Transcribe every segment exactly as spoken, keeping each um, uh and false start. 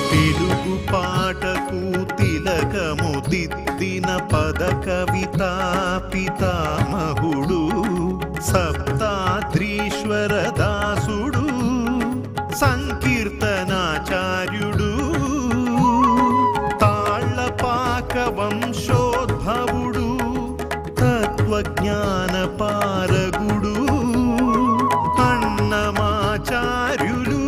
తెలుగు పాటకు తిలకము దిద్దిన పద కవితా పితామహుడు సప్తాద్రీశ్వర దాసుడు సంకీర్తనాచార్యుడు తాళ్లపాక వంశోద్భవుడు తత్వజ్ఞాన పారగుడు అన్నమాచార్యులు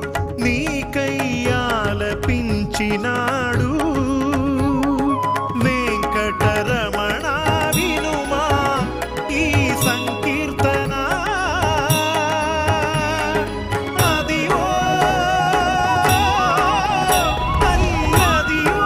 నీకయ్యాలపించినాడు వెంకటరమణ వినుమా ఈ సంకీర్తన అదివో అల్లదివో.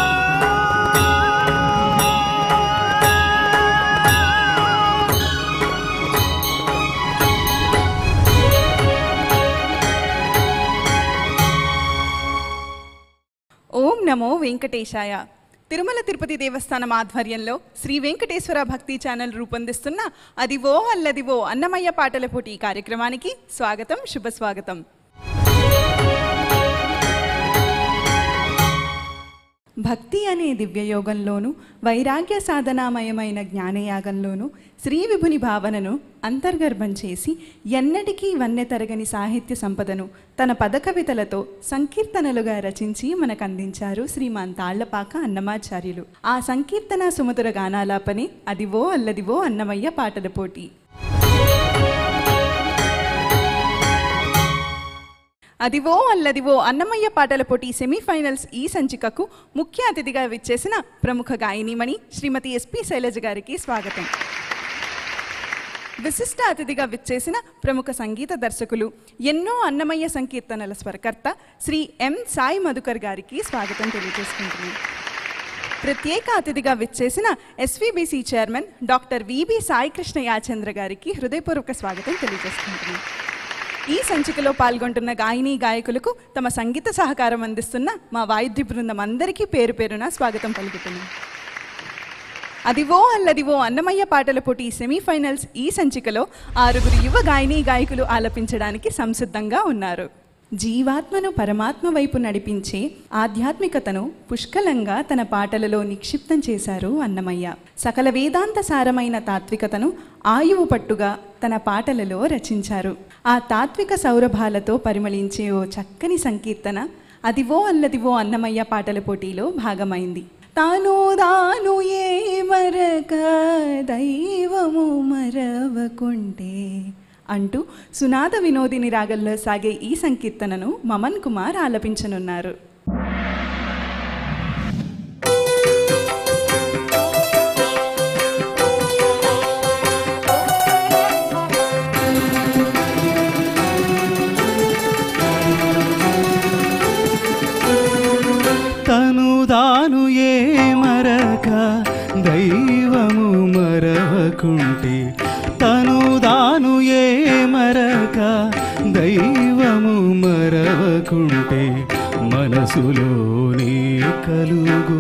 ఓం నమో వెంకటేశాయ. తిరుమల తిరుపతి దేవస్థానం ఆధ్వర్యంలో శ్రీ వెంకటేశ్వర భక్తి ఛానల్ రూపొందిస్తున్న అదివో అల్లదివో అన్నమయ్య పాటల పోటీ కార్యక్రమానికి స్వాగతం, శుభస్వాగతం. భక్తి అనే దివ్యయోగంలోనూ వైరాగ్య సాధనామయమైన జ్ఞానయాగంలోనూ శ్రీ విభుని భావనను అంతర్గర్భం చేసి ఎన్నటికీ వన్నె తరగని సాహిత్య సంపదను తన పదకవితలతో సంకీర్తనలుగా రచించి మనకు అందించారు శ్రీమాన్ తాళ్లపాక అన్నమాచార్యులు. ఆ సంకీర్తన సుమధుర గానాలాపనే అదివో అల్లదివో అన్నమయ్య పాటల పోటీ. అదివో అల్లదివో అన్నమయ్య పాటల పోటీ సెమీఫైనల్స్ ఈ సంచికకు ముఖ్య అతిథిగా విచ్చేసిన ప్రముఖ గాయనీమణి శ్రీమతి ఎస్పి శైలజ గారికి స్వాగతం. విశిష్ట అతిథిగా విచ్చేసిన ప్రముఖ సంగీత దర్శకులు, ఎన్నో అన్నమయ్య సంకీర్తనల స్వరకర్త శ్రీ ఎం సాయి మధుకర్ గారికి స్వాగతం తెలియజేసుకుంటున్నాను. ప్రత్యేక అతిథిగా విచ్చేసిన SVBC chairman doctor VB Saikrishna Yachendra గారికి హృదయపూర్వక స్వాగతం తెలియజేసుకుంటున్నాను. ఈ సంచికలో పాల్గొంటున్న గాయని గాయకులకు తమ సంగీత సహకారం అందిస్తున్న మా వాయిద్య బృందం అందరికీ పేరు పేరున స్వాగతం పలుకుతున్నాం. అదివో అల్లదివో అన్నమయ్య పాటల పోటీ సెమీఫైనల్స్ ఈ సంచికలో ఆరుగురు యువ గాయని గాయకులు ఆలపించడానికి సంసిద్ధంగా ఉన్నారు. జీవాత్మను పరమాత్మ వైపు నడిపించే ఆధ్యాత్మికతను పుష్కలంగా తన పాటలలో నిక్షిప్తం చేశారు అన్నమయ్య. సకల వేదాంత సారమైన తాత్వికతను ఆయువు పట్టుగా తన పాటలలో రచించారు. ఆ తాత్విక సౌరభాలతో పరిమళించే ఓ చక్కని సంకీర్తన అదివో అల్లదివో అన్నమయ్య పాటల పోటీలో భాగమైంది. తాను దాను ఏ మరక దైవము మరవకుంటే అంటూ సునాద వినోదిని రాగంలో సాగే ఈ సంకీర్తనను మమన్ కుమార్ ఆలపించనున్నారు. తను దాను ఏ మరక దైవము మరవకుంటే తను దాను ఏ మరక దైవము మరవకుంటే మనసులోనే కలుగు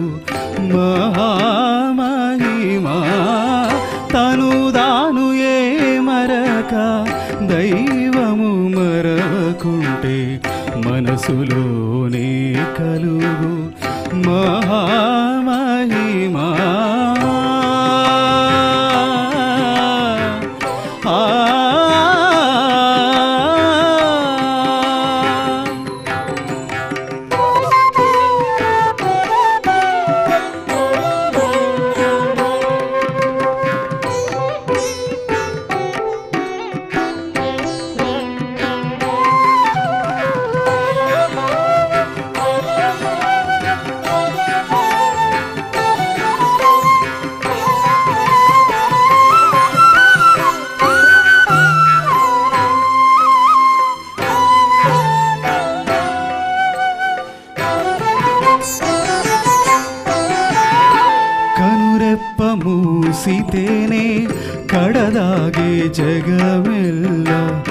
మహామహిమా. తను దాను ఏ మరక దైవము మరవకుంటే మనసులోనే కలుగు మహామహిమా. ಮೂಸಿತೇನೆ ಕಡದಾಗೆ ಜಗವೆಲ್ಲ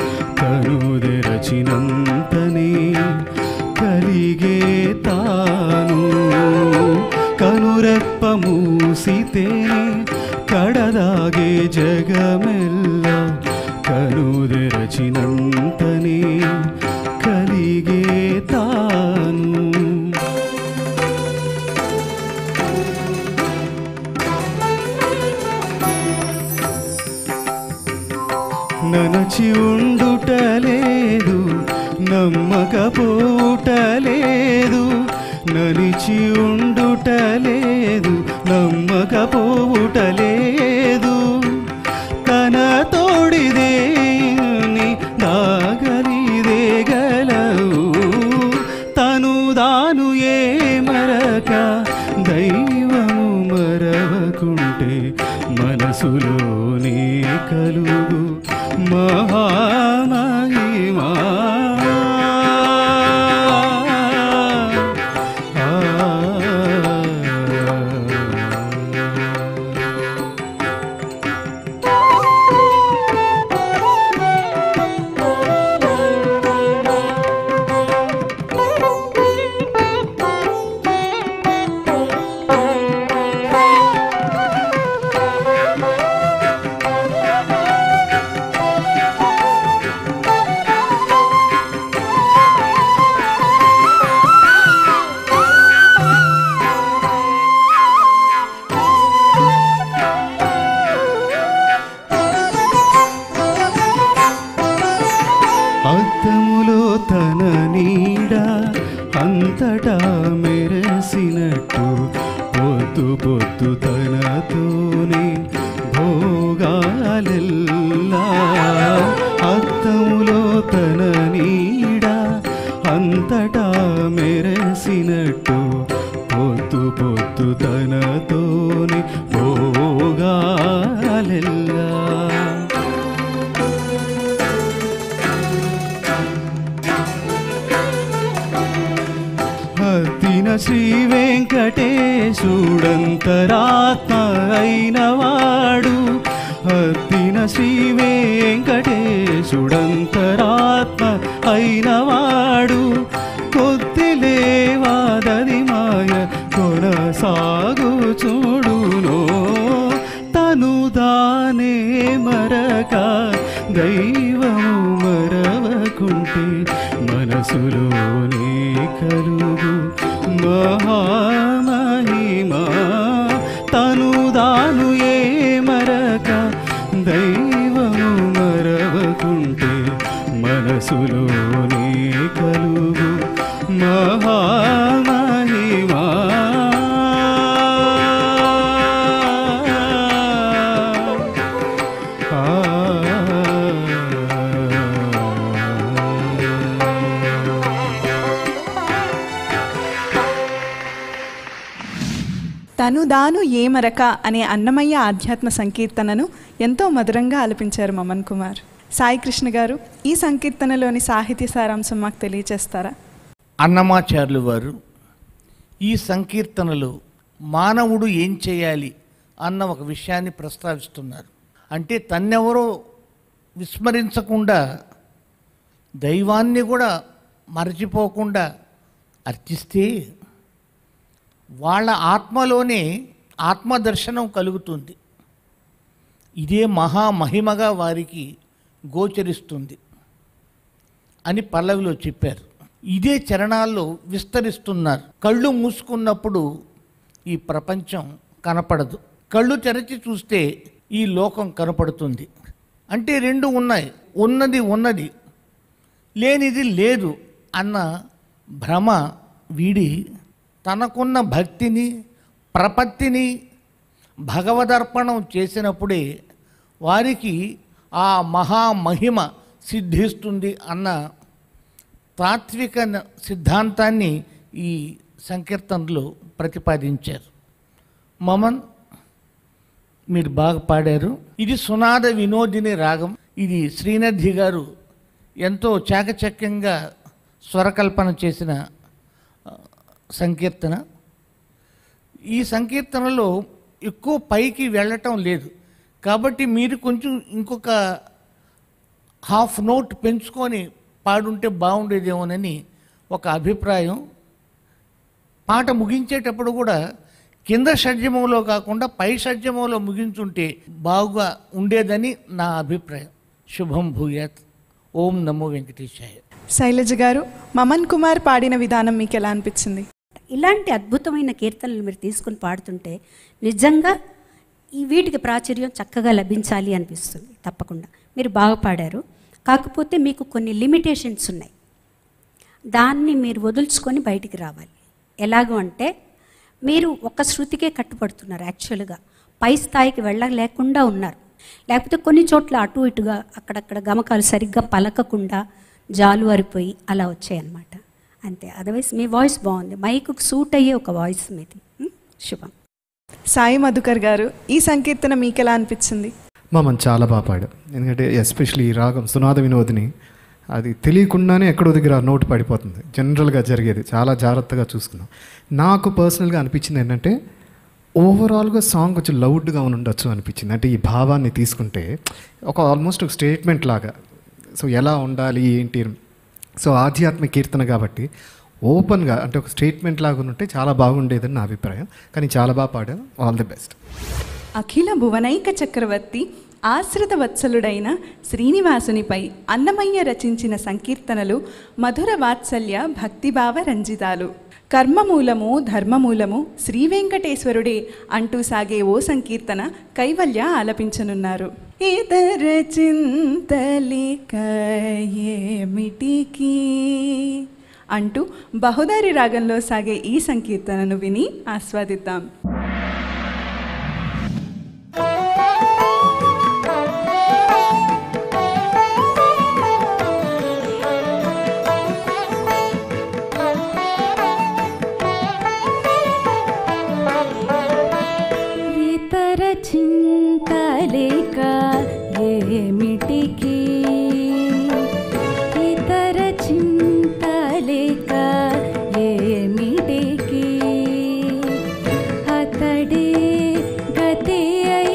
ಕನುದೆರಚಿನಂತನೇ ಕಲಿಗೆ ತಾನು ಕನುರೆಪ್ಪ ಮೂಸಿತೇನೆ ಕಡದಾಗೆ ಜಗವೆಲ್ಲ ಕನುದೆರಚಿನಂತನೇ ಕಲಿಗೆ ತಾನು నమ్మకపోవుటలేదు, నలిచి ఉండుటలేదు, నమ్మకపోవుటలేదు. తన తోడిదేని నాగలిదే గలవు, తను దాను ఏ మరక దైవము మరవకుంటే మనసులోనే కలుగు మహామహిమా. అద్దములో తన నీడ అంతటా మెరసినట్టు, పొద్దు పొద్దు తనతోనే భోగాలెల్లా. అద్దములో తన నీడ అంతటా మెరసినట్టు, పొద్దు పొద్దు తనతోనే భోగాలెల్లా. హత్తిన శ్రీ వెంకటేశుడంతరాత్మ అయినవాడు, హత్తిన శ్రీ వెంకటేశుడంతరాత్మ అయినవాడు. కొద్దిలేవాదది మాయ కొనసాగు చూడునో, తను దానే మరక దైవము మరవకుంటే మనసులోనే కలుగు మహామహిమా. తను దాను ఏ మరక దైవము మరవకుంటే మనసులోనే కలుగు మహామహిమా. తను దాను ఏమరక అనే అన్నమయ్య ఆధ్యాత్మ సంకీర్తనను ఎంతో మధురంగా ఆలపించారు మమన్ కుమార్. సాయి కృష్ణ గారు, ఈ సంకీర్తనలోని సాహిత్య సారాంశం మాకు తెలియచేస్తారా? అన్నమాచార్యులు వారు ఈ సంకీర్తనలో మానవుడు ఏం చేయాలి అన్న ఒక విషయాన్ని ప్రస్తావిస్తున్నారు. అంటే తన్నెవరో విస్మరించకుండా, దైవాన్ని కూడా మరచిపోకుండా అర్చిస్తే వాళ్ళ ఆత్మలోనే ఆత్మదర్శనం కలుగుతుంది. ఇదే మహామహిమగా వారికి గోచరిస్తుంది అని పల్లవిలో చెప్పారు. ఇదే చరణాల్లో విస్తరిస్తున్నారు. కళ్ళు మూసుకున్నప్పుడు ఈ ప్రపంచం కనపడదు, కళ్ళు తెరచి చూస్తే ఈ లోకం కనపడుతుంది. అంటే రెండు ఉన్నాయి, ఉన్నది ఉన్నది, లేనిది లేదు అన్న భ్రమ వీడి తనకున్న భక్తిని ప్రపత్తిని భగవదర్పణం చేసినప్పుడే వారికి ఆ మహామహిమ సిద్ధిస్తుంది అన్న తాత్విక సిద్ధాంతాన్ని ఈ సంకీర్తనలో ప్రతిపాదించారు. మమన్, మీరు బాగా పాడారు. ఇది సునాద వినోదిని రాగం. ఇది శ్రీనథి గారు ఎంతో చాకచక్యంగా స్వరకల్పన చేసిన సంకీర్తన. ఈ సంకీర్తనలో ఎక్కువ పైకి వెళ్ళటం లేదు కాబట్టి మీరు కొంచెం ఇంకొక హాఫ్ నోట్ పెంచుకొని పాడుంటే బాగుండేదేమోనని ఒక అభిప్రాయం. పాట ముగించేటప్పుడు కూడా కింద షడ్జమంలో కాకుండా పై షడ్జమంలో ముగించుంటే బాగా ఉండేదని నా అభిప్రాయం. శుభం భూయాత్. ఓం నమో వెంకటేశాయ. శైలజ గారు, మమన్ కుమార్ పాడిన విధానం మీకు ఎలా అనిపించింది? ఇలాంటి అద్భుతమైన కీర్తనలు మీరు తీసుకుని పాడుతుంటే నిజంగా ఈ వీటికి ప్రాచుర్యం చక్కగా లభించాలి అనిపిస్తుంది. తప్పకుండా మీరు బాగా పాడారు. కాకపోతే మీకు కొన్ని లిమిటేషన్స్ ఉన్నాయి. దాన్ని మీరు వదులుచుకొని బయటికి రావాలి. ఎలాగో అంటే మీరు ఒక శృతికే కట్టుబడుతున్నారు, యాక్చువల్గా పై స్థాయికి వెళ్ళలేకుండా ఉన్నారు. లేకపోతే కొన్ని చోట్ల అటు ఇటుగా అక్కడక్కడ గమకాలు సరిగ్గా పలకకుండా జాలువారిపోయి అలా వచ్చాయన్నమాట. అంతే. అదర్వైజ్ మీ వాయిస్ బాగుంది, మైకుకు సూట్ అయ్యే ఒక వాయిస్ మీది. శుభం. సాయి మధుకర్ గారు, ఈ సంకీర్తన మీకు ఎలా అనిపించింది? మా మన చాలా బాగా పాడారు. ఎందుకంటే ఎస్పెషలీ ఈ రాగం సునాద వినోదిని అది తెలియకుండానే ఎక్కడో దగ్గర నోటు పడిపోతుంది, జనరల్గా జరిగేది. చాలా జాగ్రత్తగా చూసుకున్నాం. నాకు పర్సనల్గా అనిపించింది ఏంటంటే ఓవరాల్గా సాంగ్ కొంచెం లౌడ్గా ఉండొచ్చు అనిపించింది. అంటే ఈ భావాన్ని తీసుకుంటే ఒక ఆల్మోస్ట్ ఒక స్టేట్మెంట్ లాగా, సో ఎలా ఉండాలి ఏంటి, సో ఆధ్యాత్మిక కీర్తన కాబట్టి ఓపెన్గా అంటే ఒక స్టేట్మెంట్ లాగా ఉంటే చాలా బాగుండేదని నా అభిప్రాయం. కానీ చాలా బాగా పాడారు. All the best. అఖిల భువనైక చక్రవర్తి ఆశ్రిత వత్సలుడైన శ్రీనివాసునిపై అన్నమయ్య రచించిన సంకీర్తనలు మధుర వాత్సల్య భక్తిభావ రంజితాలు. కర్మమూలము ధర్మమూలము శ్రీ వెంకటేశ్వరుడే అంటూ సాగే ఓ సంకీర్తన కైవల్య ఆలపించనున్నారు. ఇతర చింతలిక ఏమిటికి అంటూ బహుదారి రాగంలో సాగే ఈ సంకీర్తనను విని ఆస్వాదిద్దాం. చింతలేక ఏమిటికి, ఇతర చింతలేక ఏమిటికి, అతడే గతి అయి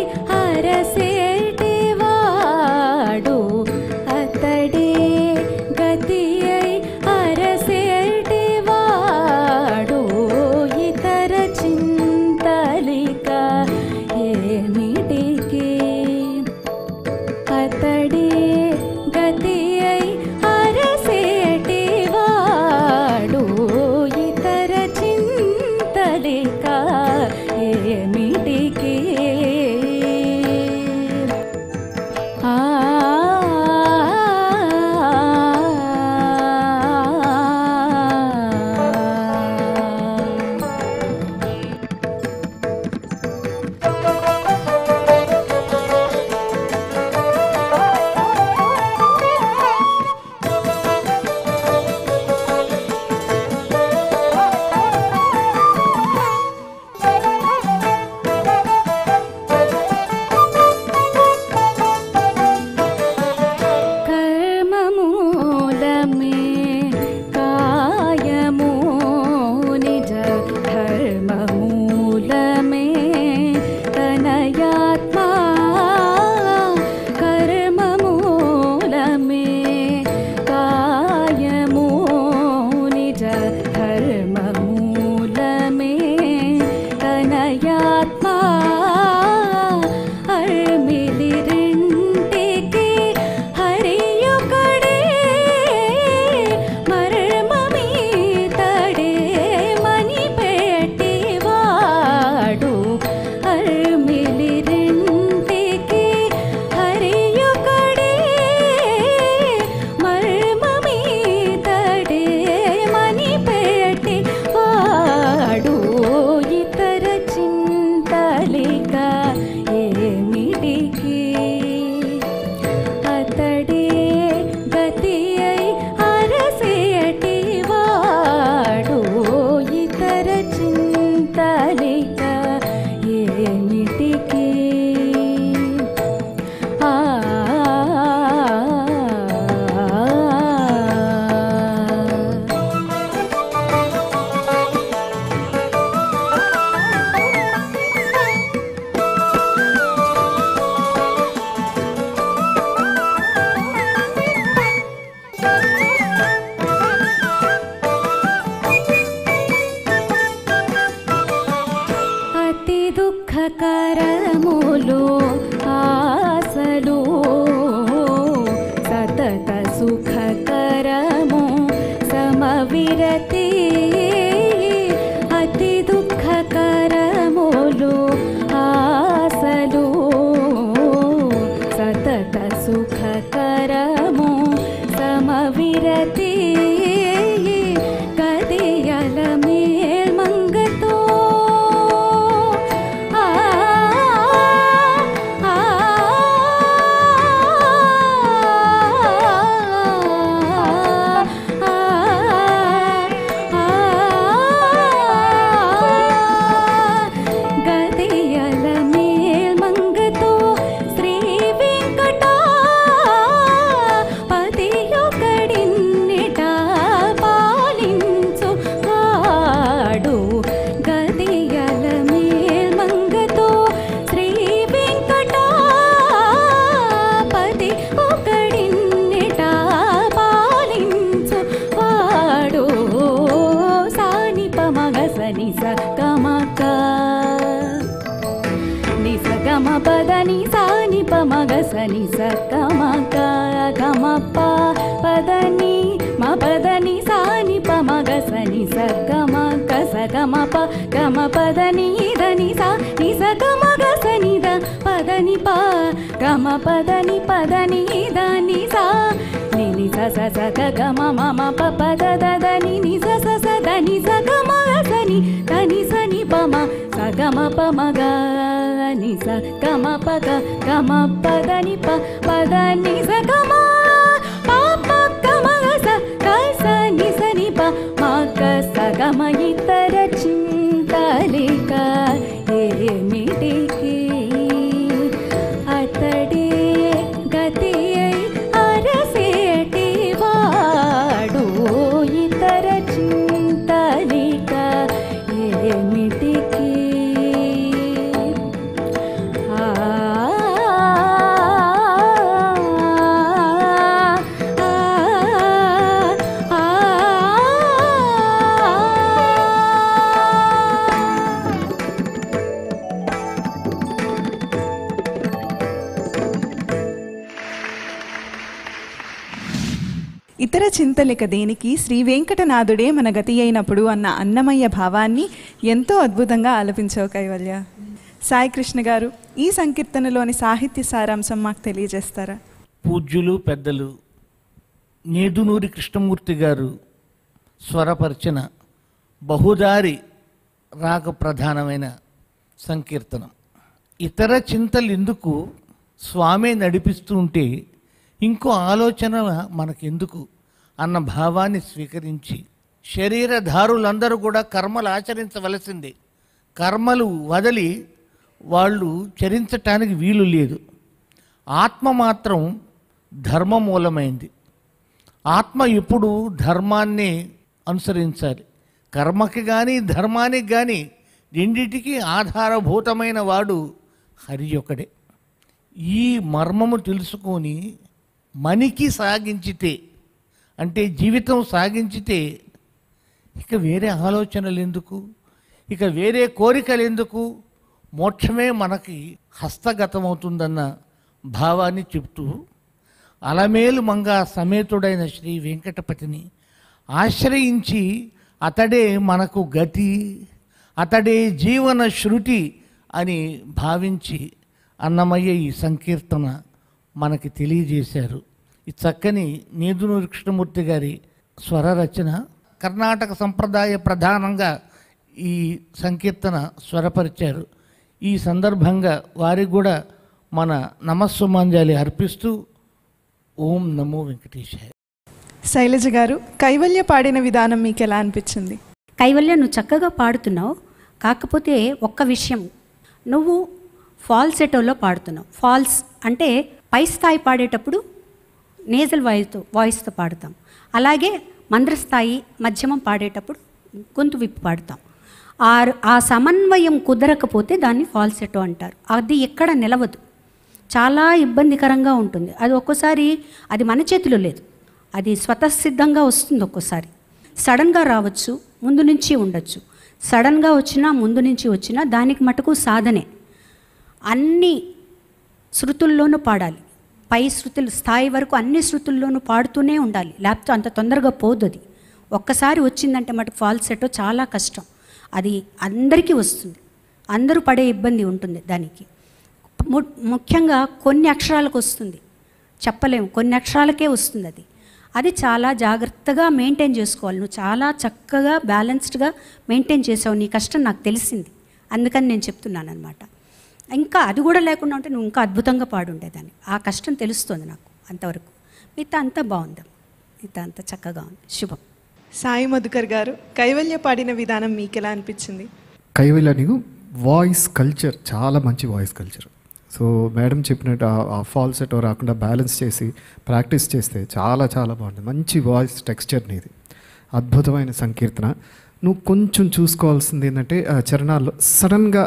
అరసేటివాడు, అతడే గతి అయి అరసేటివాడు, ఇతర చింతలేక ఏమిటికి, అతడే గతి అయి అరసేటివాడు, ఇతర చింతలేక ఏమిటికి. ఆ దుఃఖకరములు ఆశలు సతత సుఖకరము సమవిరతి, అతి దుఃఖకరములు ఆశలు సతత సుఖకరము సమవిరతి, ప పదని మ పదని సాని ప మగ సని స గమ గ స గమ ప గమ పదని దని సా ని స గమ గ సని ద పదని ప గమ పదని పదని దని సా ని ని స స స గ గమ మ మ ప ప ద ద ద ని ని స స స ద ని స గమ గ సని దని సని ప మ స గమ ప మ గ ని స గమ ప గ గమ ప ద ని ప ప ద ని స గమ ప ప గమ గ స గ స ని స ని ప మ గ స గమ ఇతర చింతలిక ఏమిటికి అతడే గతి అరసేటి వాడు ఇతర చింతలిక ఏమిటికి ఆ ఇతర చింతలిక దేనికి శ్రీ వెంకటనాథుడే మన గతి అయినప్పుడు అన్న అన్నమయ్య భావాన్ని ఎంతో అద్భుతంగా ఆలపించావు కైవల్య. సాయి కృష్ణ గారు, ఈ సంకీర్తనలోని సాహిత్య సారాంశం మాకు తెలియజేస్తారా? పూజ్యులు పెద్దలు నేదునూరి కృష్ణమూర్తి గారు స్వరపరిచిన బహుదారి రాగ ప్రధానమైన సంకీర్తనం. ఇతర చింతలు ఎందుకు, స్వామే నడిపిస్తూ ఉంటే ఇంకో ఆలోచన మనకెందుకు అన్న భావాన్ని స్వీకరించి, శరీరధారులందరూ కూడా కర్మలు ఆచరించవలసిందే. కర్మలు వదిలి వాళ్ళు చరించటానికి వీలు లేదు. ఆత్మ మాత్రం ధర్మమూలమైంది. ఆత్మ ఎప్పుడు ధర్మాన్ని అనుసరించాలి. కర్మకి కానీ ధర్మానికి కానీ రెండిటికి ఆధారభూతమైన వాడు హరి ఒకడే. ఈ మర్మము తెలుసుకొని మనికి సాగించితే, అంటే జీవితం సాగించితే ఇక వేరే ఆలోచనలు ఎందుకు, ఇక వేరే కోరికలు ఎందుకు, మోక్షమే మనకి హస్తగతమవుతుందన్న భావాన్ని చెప్తూ, అలమేలు మంగ సమేతుడైన శ్రీ వెంకటపతిని ఆశ్రయించి అతడే మనకు గతి, అతడే జీవన శృతి అని భావించి అన్నమయ్య ఈ సంకీర్తన మనకి తెలియజేశారు. ఈ చక్కని నేదునూరి కృష్ణమూర్తి గారి స్వర రచన. కర్ణాటక సంప్రదాయ ప్రధానంగా ఈ సంకీర్తన స్వరపరిచారు. ఈ సందర్భంగా వారికి కూడా మన నమస్సుమాంజలి అర్పిస్తూ ఓం నమో వెంకటేశాయ. శైలజ గారు, కైవల్య పాడిన విధానం మీకు ఎలా అనిపించింది? కైవల్య, నువ్వు చక్కగా పాడుతున్నావు. కాకపోతే ఒక్క విషయం, నువ్వు ఫాల్సెటోలో పాడుతున్నావు. ఫాల్స్ అంటే పై స్థాయి పాడేటప్పుడు నేజల్ వాయిస్తో వాయిస్తో పాడుతాం. అలాగే మంద్రస్థాయి మధ్యమం పాడేటప్పుడు గొంతు విప్పి పాడుతాం. ఆ ఆ సమన్వయం కుదరకపోతే దాన్ని ఫాల్సెటో అంటారు. అది ఎక్కడ నిలవదు, చాలా ఇబ్బందికరంగా ఉంటుంది. అది ఒక్కోసారి అది మన చేతిలో లేదు, అది స్వతసిద్ధంగా వస్తుంది. ఒక్కోసారి సడన్గా రావచ్చు, ముందు నుంచి ఉండొచ్చు. సడన్గా వచ్చినా ముందు నుంచి వచ్చినా దానికి మటుకు సాధనే. అన్ని శృతుల్లోనూ పాడాలి. పై శృతులు స్థాయి వరకు అన్ని శృతుల్లోనూ పాడుతూనే ఉండాలి, లేకపోతే అంత తొందరగా పోదు. అది ఒక్కసారి వచ్చిందంటే మటుకు ఫాల్సెటో చాలా కష్టం. అది అందరికీ వస్తుంది, అందరూ పడే ఇబ్బంది ఉంటుంది దానికి. ము- ముఖ్యంగా కొన్ని అక్షరాలకు వస్తుంది, చెప్పలేము, కొన్ని అక్షరాలకే వస్తుంది. అది అది చాలా జాగ్రత్తగా మెయింటైన్ చేసుకోవాలి. నువ్వు చాలా చక్కగా బ్యాలెన్స్డ్గా మెయింటైన్ చేసావు. నీ కష్టం నాకు తెలిసింది, అందుకని నేను చెప్తున్నాను అనమాట. ఇంకా అది కూడా లేకుండా ఉంటే నువ్వు ఇంకా అద్భుతంగా పాడుండేదాన్ని. ఆ కష్టం తెలుస్తుంది నాకు అంతవరకు. మిగతా అంతా బాగుంది, మిగతా అంతా చక్కగా ఉంది. శుభం. సాయి మధుకర్ గారు, కైవల్య పాడిన విధానం మీకు ఎలా అనిపించింది? కైవల్య నీకు వాయిస్ కల్చర్ చాలా మంచి వాయిస్ కల్చర్. సో మేడం చెప్పినట్టు ఆ ఫాల్సెటో రాకుండా బ్యాలెన్స్ చేసి ప్రాక్టీస్ చేస్తే చాలా చాలా బాగుంటుంది. మంచి వాయిస్ టెక్స్చర్ నీది, అద్భుతమైన సంకీర్తన. నువ్వు కొంచెం చూసుకోవాల్సింది ఏంటంటే చరణాల్లో సడన్గా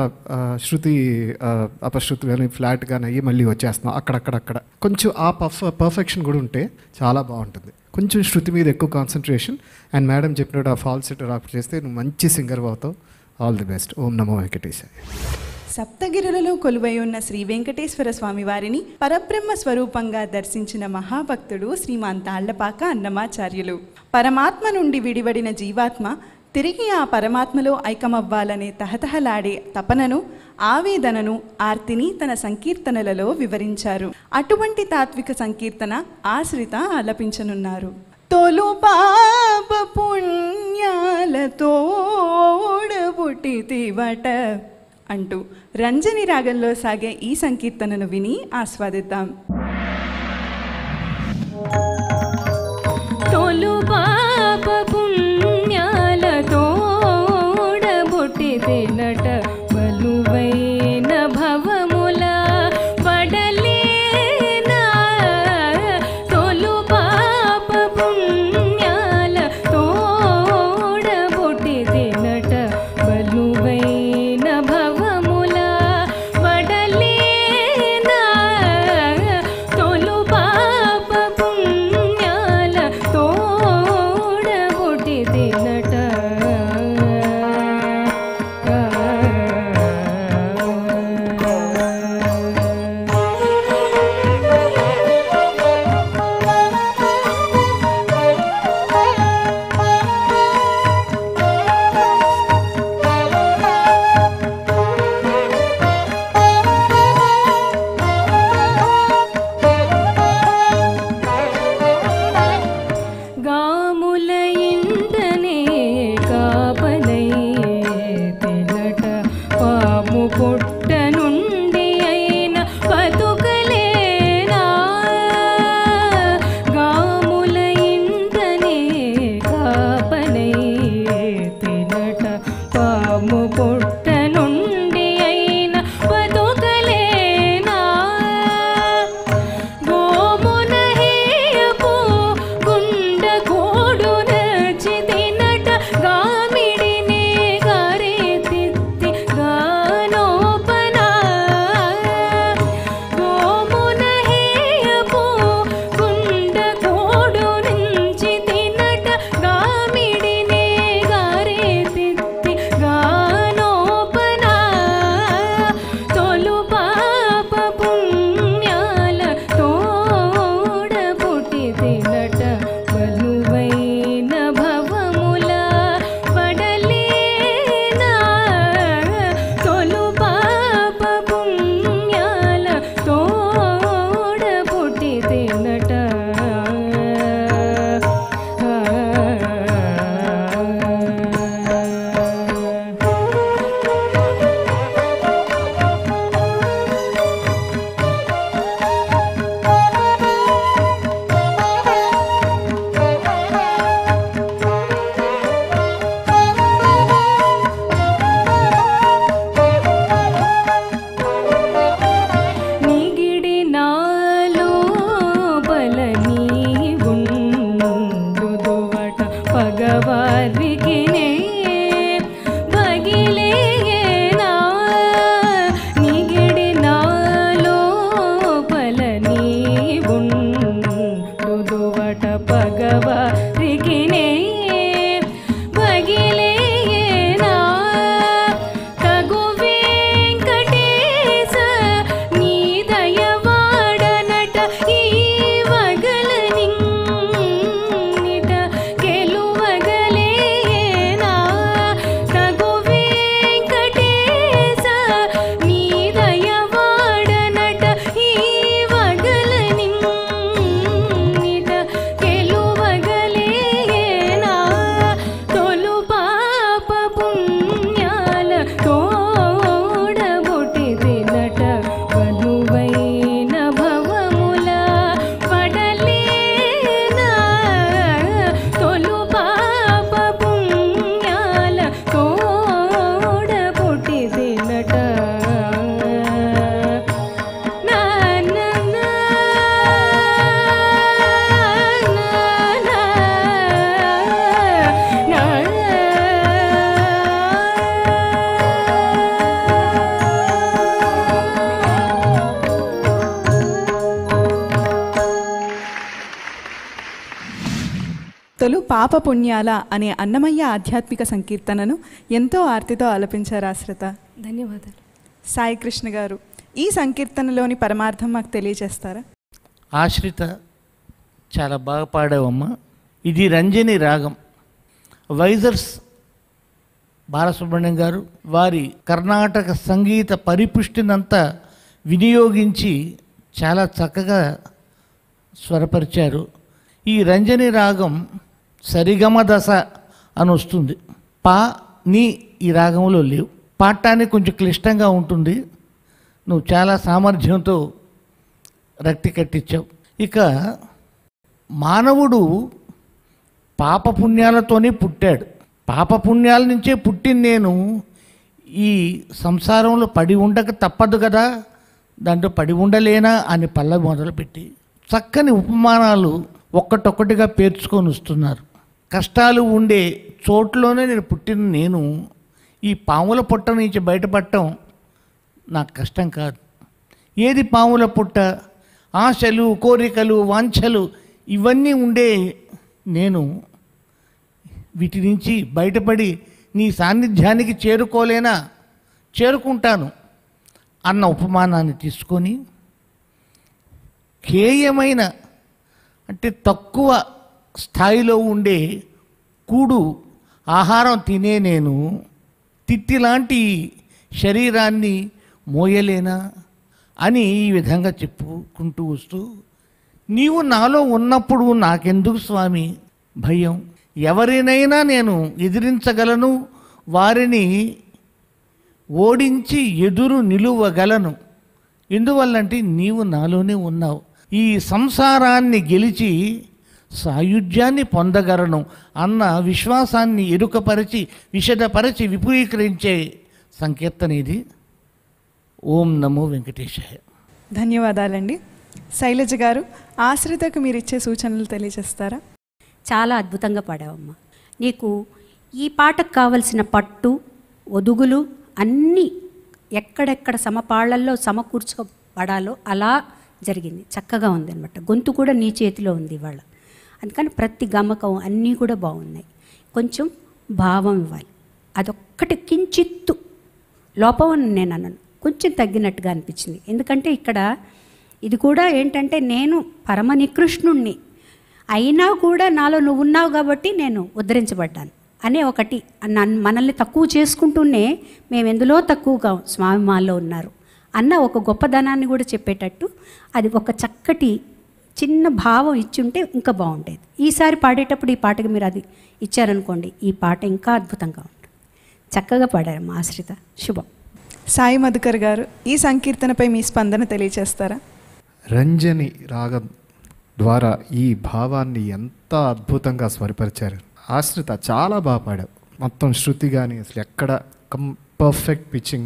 శృతి అపశృతి కానీ ఫ్లాట్గానే అయ్యి మళ్ళీ వచ్చేస్తున్నావు అక్కడక్కడక్కడ. కొంచెం ఆ పర్ఫ పర్ఫెక్షన్ కూడా ఉంటే చాలా బాగుంటుంది. కొంచెం శృతి మీద ఎక్కువ కాన్సన్ట్రేషన్. అండ్ మేడం చెప్పినట్టు ఆ ఫాల్సెటో రాకుండా చేస్తే నువ్వు మంచి సింగర్ అవుతావు. All the best. ఓం నమో వెంకటేశాయ. సప్తగిరులలో కొలువై ఉన్న శ్రీ వెంకటేశ్వర స్వామి వారిని పరబ్రహ్మ స్వరూపంగా దర్శించిన మహాభక్తుడు శ్రీమాన్ తాళ్లపాక అన్నమాచార్యులు. పరమాత్మ నుండి విడివడిన జీవాత్మ తిరిగి ఆ పరమాత్మలో ఐకమవ్వాలనే తహతహలాడే తపనను, ఆవేదనను, ఆర్తిని తన సంకీర్తనలలో వివరించారు. అటువంటి తాత్విక సంకీర్తన ఆశ్రిత ఆలపించనున్నారు. తొలు పాప పుణ్యాలతోడబుట్టితివట అంటూ రంజని రాగంలో సాగే ఈ సంకీర్తనను విని ఆస్వాదిద్దాం. తొలు పాప పుణ్యాలతోడబుట్టితినట బలువైన భవముల పడలేనా. తొలు పాప పుణ్యాలతోడబుట్టితినట బలువైన భవముల పడలేనా. తొలు పాప పుణ్యాలతోడబుట్టితినట గాముల ఇంటనే కాపలై తినట పాము పొట్ట నుండి అయిన బతుకలేనా. గాముల ఇంటనే కాపలై తినట పాము పొట్ట నుండి అయిన బతుకలేనా. గోమున హేయపు గుండ కోడు నచి తినట గామిడినే గారే తిత్తి గానోపనా. గోమున హేయపు గుండ కోడు నుంచి తినట గామిడినే గారే తిత్తి గానోపనా. తొలు పాప పుణ్యాల తోడబుట్టి తినట బలువైన భవముల పడలేనా. తొలు పాప పుణ్యాల తోడబుట్టి తినట నిగిడి నాలో బలని ఉండుదువట పగవారికినే భగిలేనా. నిగిడి నాలో బలని ఉండుదువట పగవారికినే భగిలేనా. తగు వెంకటేశ నీ దయవాడనట ఈ వగలనింగిట గెలువగలేనా. తగు వెంకటేశ నీ దయవాడనట ఈ వగలనింగిట గెలువగలేనా. తొలు పాప పుణ్యాల తోడబుట్టి తినట బలువైన భవముల పడలేనా. తొలు పాప పుణ్యాల తోడబుట్టి తినట నా నా నా నా నా తొలు పాప పుణ్యాల అనే అన్నమయ్య ఆధ్యాత్మిక సంకీర్తనను ఎంతో ఆర్తితో ఆలపించారు ఆశ్రిత. ధన్యవాదాలు. సాయి కృష్ణ గారు, ఈ సంకీర్తనలోని పరమార్థం మాకు తెలియజేస్తారా? ఆశ్రిత, చాలా బాగా పాడావమ్మా. ఇది రంజని రాగం. వైజర్స్ బాలసుబ్రహ్మణ్యం గారు వారి కర్ణాటక సంగీత పరిపుష్టినంతా వినియోగించి చాలా చక్కగా స్వరపరిచారు. ఈ రంజని రాగం సరిగమ దశ అని వస్తుంది. పా నీ ఈ రాగంలో లేవు. పాడటానికి కొంచెం క్లిష్టంగా ఉంటుంది. నువ్వు చాలా సామర్థ్యంతో రక్తి కట్టించావు. ఇక మానవుడు పాపపుణ్యాలతోనే పుట్టాడు. పాపపుణ్యాల నుంచే పుట్టిన నేను ఈ సంసారంలో పడి ఉండక తప్పదు కదా, దాంట్లో పడి ఉండలేనా అని పల్ల మొదలుపెట్టి చక్కని ఉపమానాలు ఒక్కటొక్కటిగా పేర్చుకొని వస్తున్నారు. కష్టాలు ఉండే చోట్లోనే నేను పుట్టిన నేను ఈ పాముల పుట్ట నుంచి బయటపడటం నాకు కష్టం కాదు. ఏది పాముల పుట్ట? ఆశలు, కోరికలు, వాంఛలు ఇవన్నీ ఉండే నేను వీటి నుంచి బయటపడి నీ సాన్నిధ్యానికి చేరుకోలేనా? చేరుకుంటాను అన్న ఉపమానాన్ని తీసుకొని ఖేయమైన అంటే తక్కువ స్థాయిలో ఉండే కూడు ఆహారం తినే నేను తిత్తిలాంటి శరీరాన్ని మోయలేనా అని ఈ విధంగా చెప్పుకుంటూ వస్తూ, నీవు నాలో ఉన్నప్పుడు నాకెందుకు స్వామి భయం? ఎవరినైనా నేను ఎదిరించగలను, వారిని ఓడించి ఎదురు నిలువగలను. ఎందువల్లంటే నీవు నాలోనే ఉన్నావు. ఈ సంసారాన్ని గెలిచి సాయుధ్యాన్ని పొందగలను అన్న విశ్వాసాన్ని ఎరుకపరిచి విశదపరిచి విపులీకరించే సంకీర్తన ఇది. ఓం నమో వెంకటేశాయ. ధన్యవాదాలండి. శైలజ గారు, ఆశ్రితకు మీరు ఇచ్చే సూచనలు తెలియజేస్తారా? చాలా అద్భుతంగా పాడావమ్మా. నీకు ఈ పాటకు కావలసిన పట్టు, ఒదుగులు అన్నీ ఎక్కడెక్కడ సమపాళ్లల్లో సమకూర్చబడాలో అలా జరిగింది. చక్కగా ఉంది అనమాట. గొంతు కూడా నీ చేతిలో ఉంది ఇవాళ. అందుకని ప్రతి గమకం అన్నీ కూడా బాగున్నాయి. కొంచెం భావం ఇవ్వాలి. అదొక్కటి కించిత్తు లోపం అని నేను అన్నాను, కొంచెం తగ్గినట్టుగా అనిపించింది. ఎందుకంటే ఇక్కడ ఇది కూడా ఏంటంటే నేను పరమ నికృష్ణుణ్ణి అయినా కూడా నాలో నువ్వు ఉన్నావు కాబట్టి నేను ఉద్ధరించబడ్డాను అనే ఒకటి నన్ను మనల్ని తక్కువ చేసుకుంటూనే మేము ఎందులో తక్కువగా స్వామి మాలో ఉన్నారు అన్న ఒక గొప్పదనాన్ని కూడా చెప్పేటట్టు అది ఒక చక్కటి చిన్న భావం ఇచ్చుంటే ఇంకా బాగుండేది. ఈసారి పాడేటప్పుడు ఈ పాటకి మీరు అది ఇచ్చారనుకోండి, ఈ పాట ఇంకా అద్భుతంగా ఉంటుంది. చక్కగా పాడారమ్మా ఆశ్రిత. శుభం. సాయి మధుకర్ గారు, ఈ సంకీర్తనపై మీ స్పందన తెలియజేస్తారా? రంజని రాగం ద్వారా ఈ భావాన్ని ఎంత అద్భుతంగా స్వరపరిచారు. ఆశ్రిత చాలా బాగా పాడావు. మొత్తం శృతి కానీ అసలు ఎక్కడ కం పర్ఫెక్ట్ పిచ్చింగ్.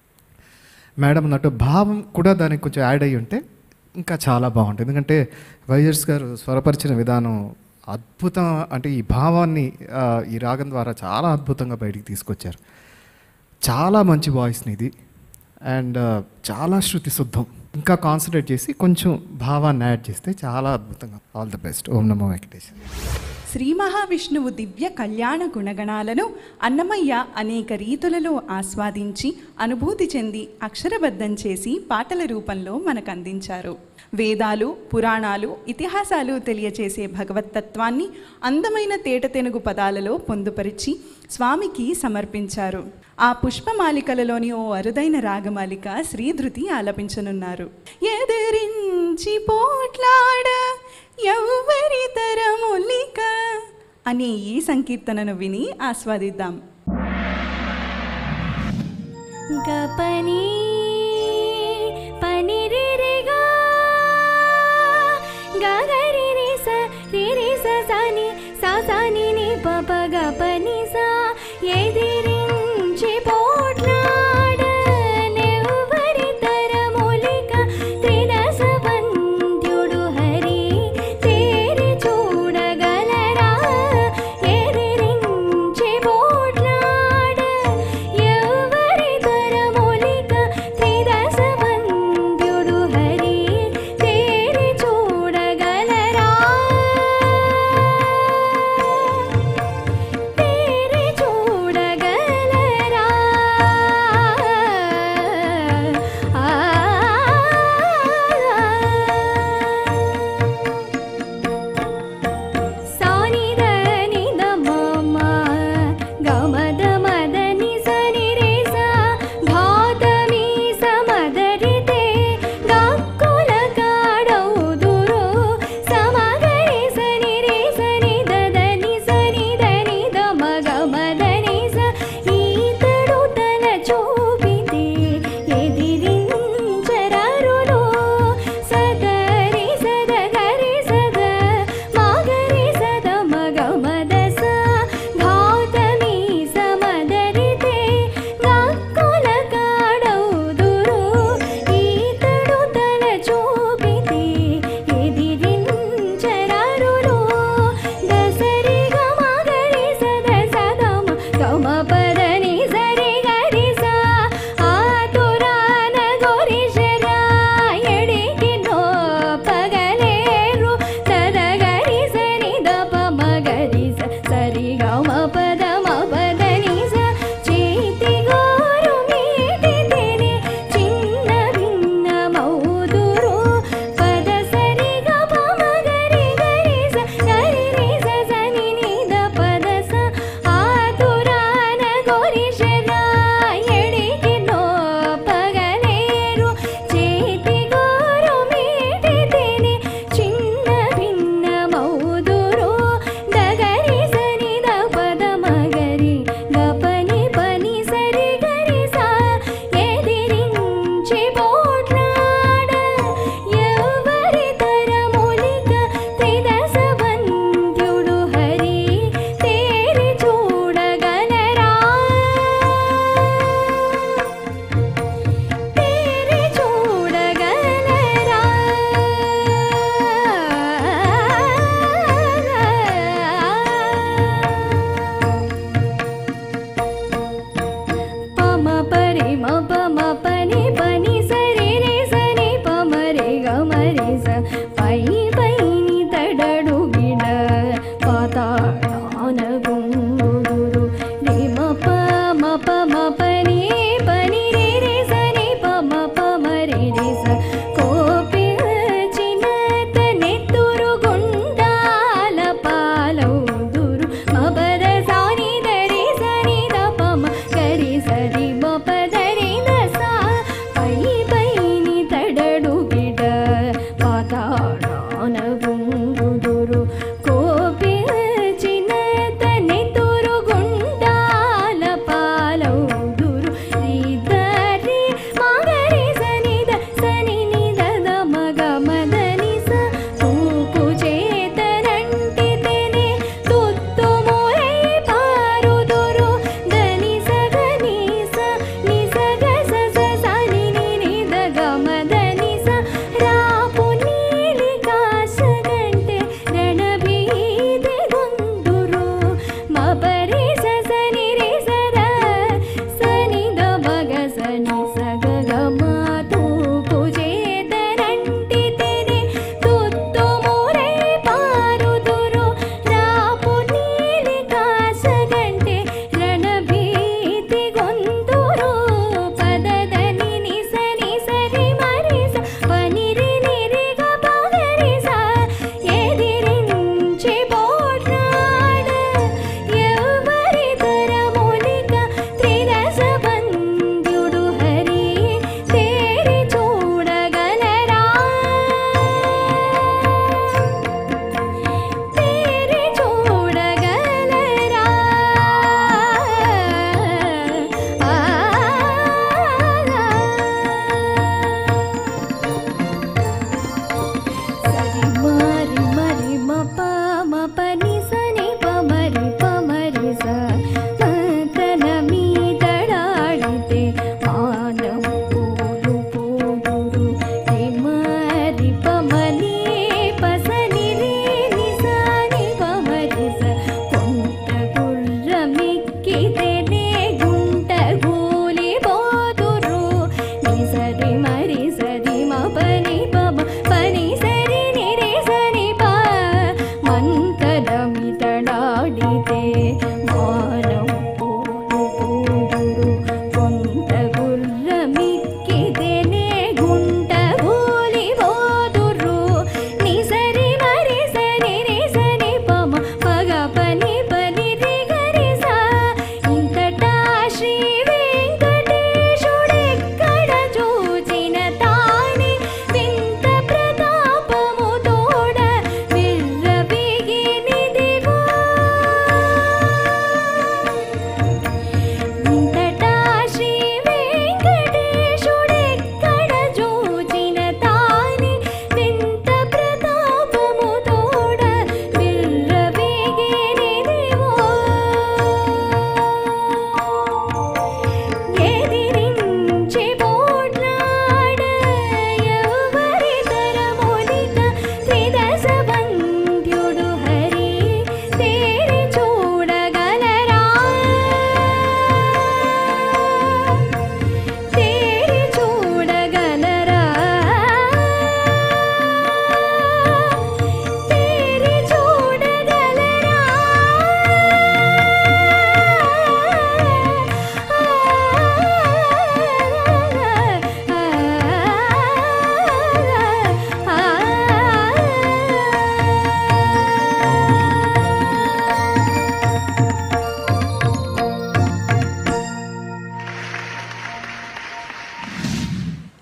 మేడం అన్నట్టు భావం కూడా దానికి కొంచెం యాడ్ అయ్యి ఉంటే ఇంకా చాలా బాగుంటుంది. ఎందుకంటే వైజర్స్ గారు స్వరపరిచిన విధానం అద్భుతం. అంటే ఈ భావాన్ని ఈ రాగం ద్వారా చాలా అద్భుతంగా బయటికి తీసుకొచ్చారు. చాలా మంచి వాయిస్ని ఇది అండ్ చాలా శృతి శుద్ధం. ఇంకా కాన్సన్ట్రేట్ చేసి కొంచెం భావాన్ని యాడ్ చేస్తే చాలా అద్భుతంగా. All the best. ఓం నమో వెంకటేశ్వర. శ్రీ మహావిష్ణువు దివ్య కళ్యాణ గుణగణాలను అన్నమయ్య అనేక రీతులలో ఆస్వాదించి అనుభూతి చెంది అక్షరబద్ధం చేసి పాటల రూపంలో మనకు అందించారు. వేదాలు, పురాణాలు, ఇతిహాసాలు తెలియచేసే భగవత్తత్వాన్ని అందమైన తేట తెనుగు పదాలలో పొందుపరిచి స్వామికి సమర్పించారు. ఆ పుష్పమాలికలలోని ఓ అరుదైన రాగమాలిక శ్రీధృతి ఆలపించనున్నారు. ఎదిరించి పోట్లాడ ఎవ్వరి తరములిక అనే ఈ సంకీర్తనను విని ఆస్వాదిద్దాం. గపని పని రి రి గా గా గ రి రి స రి రి స స ని స స ని ని ప ప గ ప ని స ఎదిరించి పోట్లాడ నెవ్వరి తరములిక త్రిదశ వంద్యుడు హరి తేరి చూడగలరా ఎదిరించి పోట్లాడ ఎవ్వరి తరములిక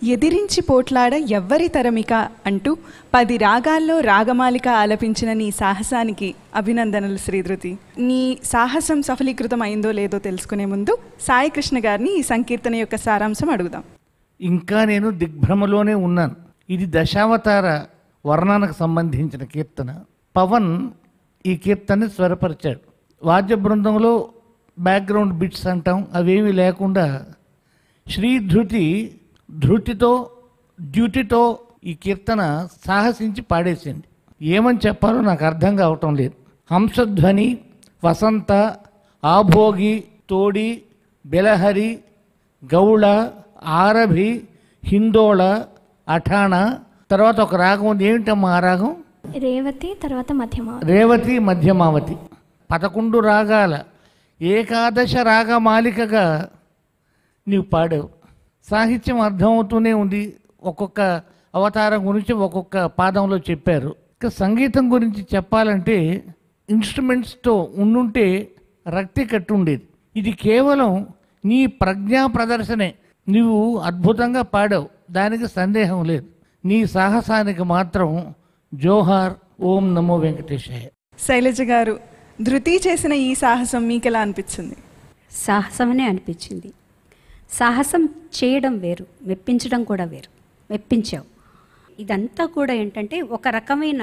ఎదిరించి పోట్లాడ ఎవ్వరి తరమిక అంటూ పది రాగాల్లో రాగమాలిక ఆలపించిన నీ సాహసానికి అభినందనలు శ్రీధృతి. నీ సాహసం సఫలీకృతం అయిందో లేదో తెలుసుకునే ముందు సాయి కృష్ణ గారిని ఈ సంకీర్తన యొక్క సారాంశం అడుగుదాం. ఇంకా నేను దిగ్భ్రమలోనే ఉన్నాను. ఇది దశావతార వర్ణనకు సంబంధించిన కీర్తన. పవన్ ఈ కీర్తనని స్వరపరిచాడు. వాద్య బృందంలో బ్యాక్గ్రౌండ్ బిట్స్ అంటాం, అవేమీ లేకుండా శ్రీధృతి ధృతితో డ్యూటీతో ఈ కీర్తన సాహసించి పాడేసింది. ఏమని చెప్పాలో నాకు అర్థం కావటం లేదు. హంసధ్వని, వసంత, ఆభోగి, తోడి, బెలహరి, గౌళ, ఆరభి, హిందోళ, అఠాణ, తర్వాత ఒక రాగం ఉంది. ఏమిటమ్మా ఆ రాగం? రేవతి, తర్వాత మధ్యమావతి. రేవతి మధ్యమావతి. పదకొండు రాగాల ఏకాదశ రాగమాలికగా నీవు పాడావు. సాహిత్యం అర్థమవుతూనే ఉంది. ఒక్కొక్క అవతారం గురించి ఒక్కొక్క పాదంలో చెప్పారు. ఇక సంగీతం గురించి చెప్పాలంటే ఇన్స్ట్రుమెంట్స్తో ఉండుంటే రక్తి కట్టుండేది. ఇది కేవలం నీ ప్రజ్ఞా ప్రదర్శనే. నీవు అద్భుతంగా పాడావు, దానికి సందేహం లేదు. నీ సాహసానికి మాత్రం జోహార్. ఓం నమో వెంకటేశాయ. శైలజ గారు, ధృతి చేసిన ఈ సాహసం మీకెలా అనిపించింది? సాహసమనే అనిపించింది. సాహసం చేయడం వేరు, మెప్పించడం కూడా వేరు. మెప్పించావు. ఇదంతా కూడా ఏంటంటే ఒక రకమైన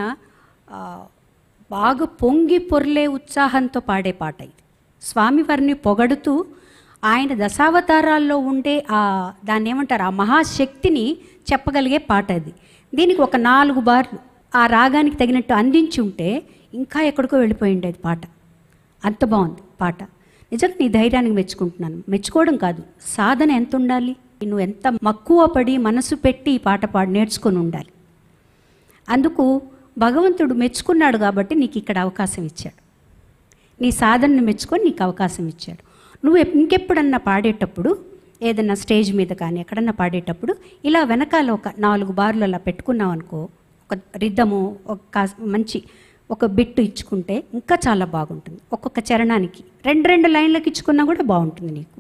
బాగా పొంగి పొర్లే ఉత్సాహంతో పాడే పాట ఇది. స్వామివారిని పొగడుతూ ఆయన దశావతారాల్లో ఉండే ఆ దాన్ని ఏమంటారు, ఆ మహాశక్తిని చెప్పగలిగే పాట అది. దీనికి ఒక నాలుగు బార్లు ఆ రాగానికి తగినట్టు అందించి ఉంటే ఇంకా ఎక్కడికో వెళ్ళిపోయి ఉండేది పాట. అంత బాగుంది పాట. నిజంగా నీ ధైర్యానికి మెచ్చుకుంటున్నాను. మెచ్చుకోవడం కాదు, సాధన ఎంత ఉండాలి, నువ్వు ఎంత మక్కువ పడి మనసు పెట్టి ఈ పాట పాడి నేర్చుకొని ఉండాలి. అందుకు భగవంతుడు మెచ్చుకున్నాడు కాబట్టి నీకు ఇక్కడ అవకాశం ఇచ్చాడు. నీ సాధనని మెచ్చుకొని నీకు అవకాశం ఇచ్చాడు. నువ్వు ఇంకెప్పుడన్నా పాడేటప్పుడు, ఏదన్నా స్టేజ్ మీద కానీ ఎక్కడన్నా పాడేటప్పుడు ఇలా వెనకాల ఒక నాలుగు బార్లు అలా పెట్టుకున్నావు అనుకో, ఒక రిద్దము, ఒక మంచి ఒక బిట్టు ఇచ్చుకుంటే ఇంకా చాలా బాగుంటుంది. ఒక్కొక్క చరణానికి రెండు రెండు లైన్లకు ఇచ్చుకున్నా కూడా బాగుంటుంది నీకు.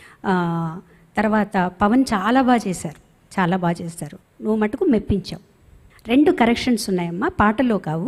తర్వాత పవన్ చాలా బాగా చేశారు, చాలా బాగా చేశారు. నువ్వు మటుకు మెప్పించావు. రెండు కరెక్షన్స్ ఉన్నాయమ్మా, పాటలో కావు.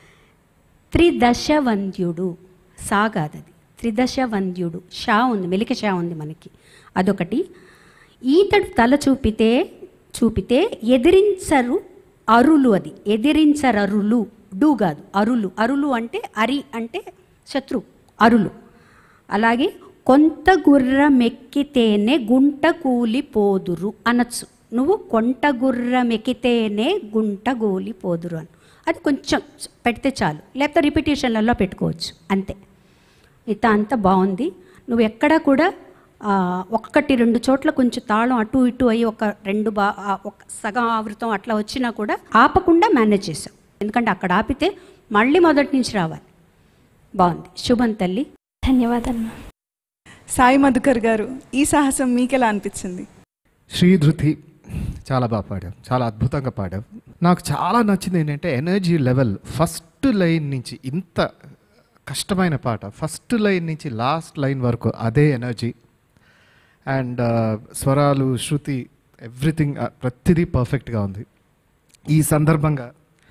త్రిదశ వంద్యుడు సా కాదది, త్రిదశ వంద్యుడు. షా ఉంది, మెలిక షా ఉంది మనకి, అదొకటి. ఈతడు తల చూపితే చూపితే ఎదిరించరు అరులు, అది ఎదిరించరరులు, డూ కాదు, అరులు. అరులు అంటే అరి అంటే శత్రు, అరులు. అలాగే కొంత గుర్రమెక్కితేనే గుంట కూలిపోదురు అనొచ్చు. నువ్వు కొంట గుర్రమెక్కితేనే గుంట కూలిపోదురు అని, అది కొంచెం పెడితే చాలు, లేకపోతే రిపిటేషన్లలో పెట్టుకోవచ్చు అంతే. మిగతా అంతా బాగుంది. నువ్వు ఎక్కడా కూడా ఒక్కటి రెండు చోట్ల కొంచెం తాళం అటు ఇటు అయ్యి ఒక రెండు బా ఒక సగం ఆవృతం అట్లా వచ్చినా కూడా ఆపకుండా మేనేజ్ చేసావు. ఎందుకంటే అక్కడ ఆపితే మళ్ళీ మొదటి నుంచి రావాలి. బాగుంది. శుభం తల్లి. ధన్యవాదాలు. సాయి మధుకర్ గారు, ఈ సాహసం మీకెలా అనిపించింది? శ్రీధృతి చాలా బాగా పాడావు, చాలా అద్భుతంగా పాడావు. నాకు చాలా నచ్చింది ఏంటంటే ఎనర్జీ లెవెల్. ఫస్ట్ లైన్ నుంచి, ఇంత కష్టమైన పాట ఫస్ట్ లైన్ నుంచి లాస్ట్ లైన్ వరకు అదే ఎనర్జీ. అండ్ స్వరాలు, శృతి, ఎవ్రీథింగ్ ప్రతిదీ పర్ఫెక్ట్గా ఉంది. ఈ సందర్భంగా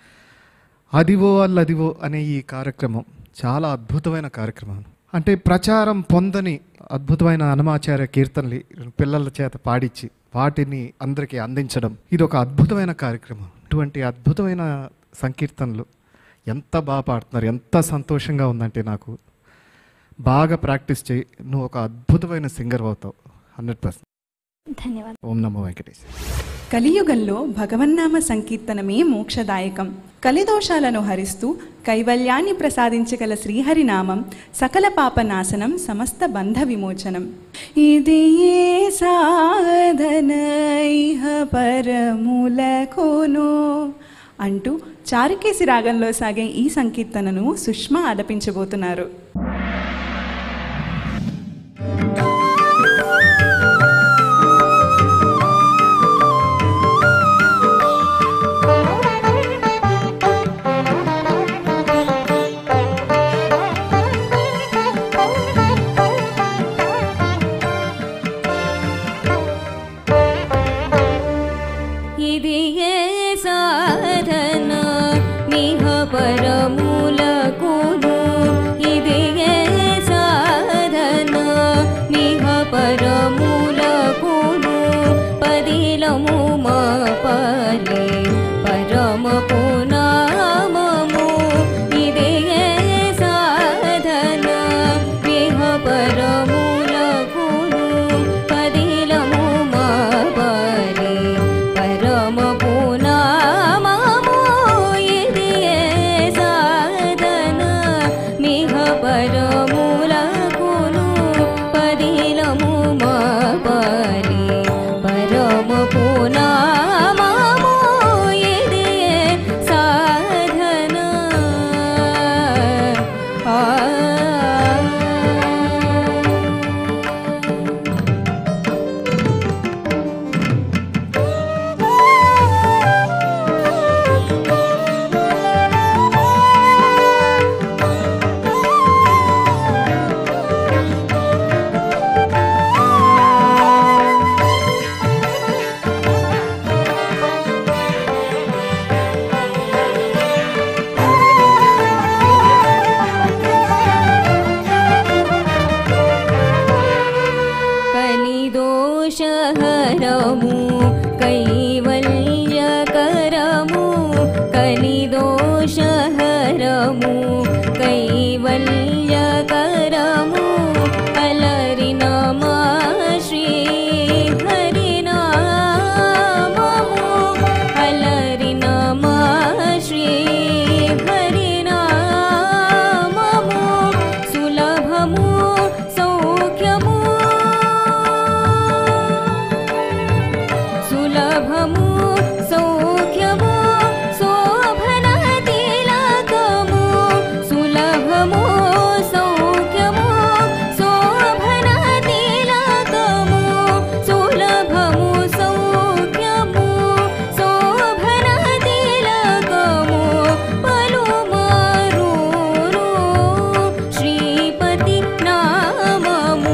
అదివో అల్లదివో అనే ఈ కార్యక్రమం చాలా అద్భుతమైన కార్యక్రమం. అంటే ప్రచారం పొందని అద్భుతమైన హనుమాచార్య కీర్తనలు పిల్లల చేత పాడించి వాటిని అందరికీ అందించడం, ఇది ఒక అద్భుతమైన కార్యక్రమం. ఇటువంటి అద్భుతమైన సంకీర్తనలు ఎంత బాగా పాడుతున్నారు, ఎంత సంతోషంగా ఉందంటే నాకు. బాగా ప్రాక్టీస్ చేయి, నువ్వు ఒక అద్భుతమైన సింగర్ అవుతావు హండ్రెడ్ పర్సెంట్. ధన్యవాదాలు. ఓం నమో వెంకటేశ్. కలియుగంలో భగవన్నామ సంకీర్తనమే మోక్షదాయకం. కలిదోషాలను హరిస్తూ కైవల్యాన్ని ప్రసాదించగల శ్రీహరినామం సకల పాపనాశనం, సమస్త బంధ విమోచనం. ఇది ఏ సాధన ఇహ పరములకును అంటూ చారుకేసి రాగంలో సాగే ఈ సంకీర్తనను సుష్మా ఆలపించబోతున్నారు. నామము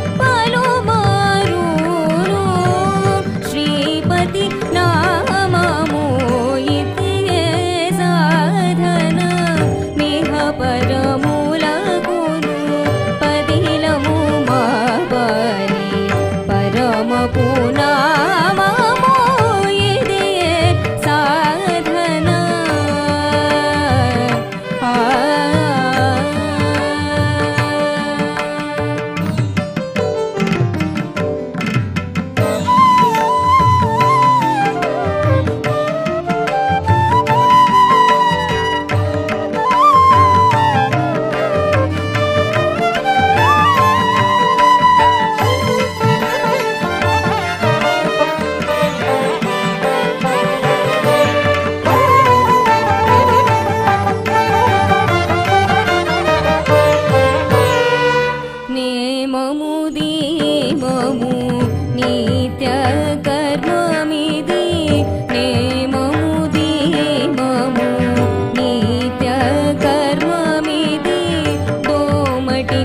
పలుమారును శ్రీపతి నామము ఇతియే సాధన మిహ పరములకును పదిలము మాబలి పరమ పునామము ఇదియే సాధన ఆ నేమము దీమము నిత్య కర్మమిది నేమము దీమము నిత్య కర్మమిది దోమటి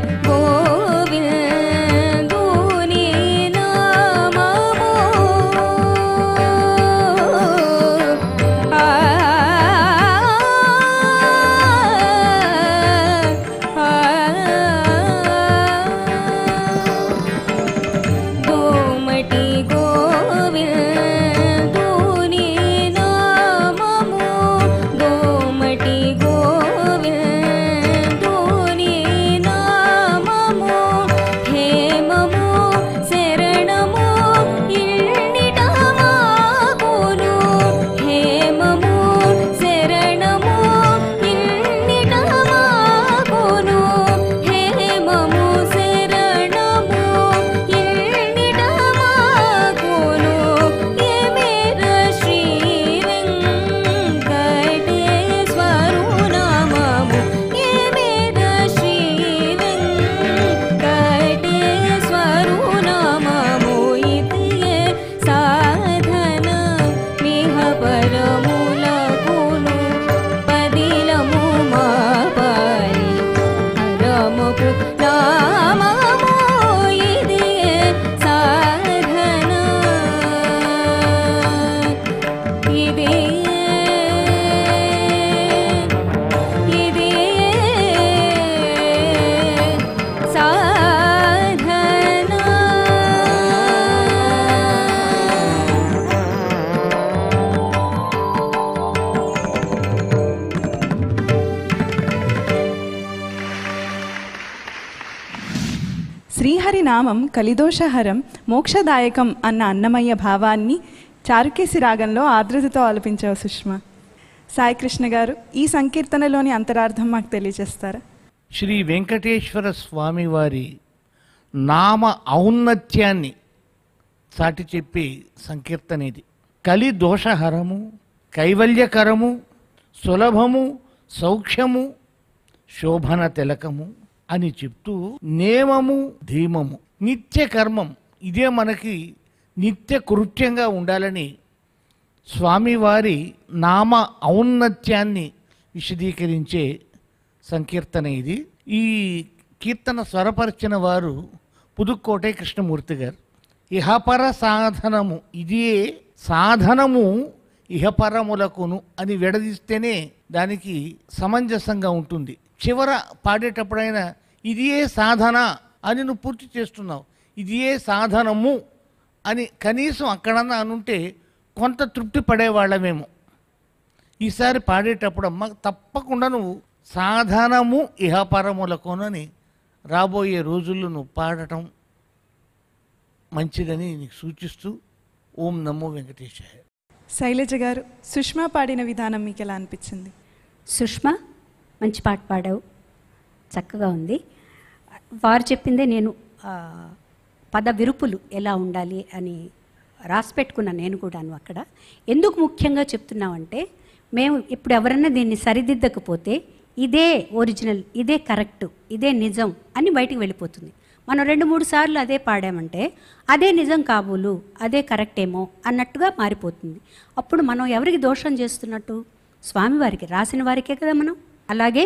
గోవిందుని నామము ఆ దోమటి గోవిందుని నామము దోమటి గోవిందుని నామము హేమము శరణము ఇన్నిట మాకును హేమము శరణము ఇన్నిట మాకును హేమము శరణము ఇన్నిట మాకును ఏమేర శ్రీ వెంకటేశ్వరు నామము ఏమేర శ్రీ వెంకటేశ్వరు నామము ఇతియే సాధన మిహ పరములకును పదిలము మాపరి పరమపు నామము ఇదియే సాధన ఇదియే ఇదియే సాధన శ్రీహరి నామం కలిదోషహరం మోక్షదాయకం అన్న అన్నమయ్య భావాన్ని చారుకేసి రాగంలో ఆర్ద్రతతో ఆలపించావు సుష్మా. సాయికృష్ణ గారు, ఈ సంకీర్తనలోని అంతరార్థం మాకు తెలియజేస్తారా? శ్రీ వెంకటేశ్వర స్వామి వారి నామ ఔన్నత్యాన్ని చాటి చెప్పే సంకీర్తన ఇది. కలి దోషహరము, కైవల్యకరము, సులభము, సౌఖ్యము, శోభన తిలకము అని చెప్తూ నేమము ధీమము నిత్య కర్మం ఇదే మనకి నిత్య కృత్యంగా ఉండాలని స్వామివారి నామ ఔన్నత్యాన్ని విశదీకరించే సంకీర్తన ఇది. ఈ కీర్తన స్వరపరిచిన వారు పుదుక్కోటై కృష్ణమూర్తి గారు. ఇహపర సాధనము ఇదే సాధనము ఇహపరములకును అని విడదీస్తేనే దానికి సమంజసంగా ఉంటుంది. చివర పాడేటప్పుడైనా ఇదియే సాధన అని నువ్వు పూర్తి చేస్తున్నావు, ఇదియే సాధనము అని కనీసం అక్కడన్నా అనుంటే కొంత తృప్తి పడేవాళ్ళమేమో. ఈసారి పాడేటప్పుడు అమ్మ తప్పకుండా నువ్వు సాధనము ఇహపరములకునని రాబోయే రోజుల్లో నువ్వు పాడటం మంచిదని నీకు సూచిస్తూ ఓం నమో వెంకటేశాయ. శైలజ గారు, సుష్మా పాడిన విధానం మీకు ఎలా అనిపించింది? సుష్మా మంచి పాట పాడావు, చక్కగా ఉంది. వారు చెప్పిందే నేను ఆ, పద విరుపులు ఎలా ఉండాలి అని రాసి పెట్టుకున్నాను నేను కూడాను అక్కడ. ఎందుకు ముఖ్యంగా చెప్తున్నామంటే మేము ఇప్పుడు ఎవరన్నా దీన్ని సరిదిద్దకపోతే ఇదే ఒరిజినల్, ఇదే కరెక్ట్, ఇదే నిజం అని బయటికి వెళ్ళిపోతుంది. మనం రెండు మూడు సార్లు అదే పాడామంటే అదే నిజం కాబోలు, అదే కరెక్ట్ ఏమో అన్నట్టుగా మారిపోతుంది. అప్పుడు మనం ఎవరికి దోషం చేస్తున్నట్టు? స్వామివారికి, రాసిన వారికే కదా మనం. అలాగే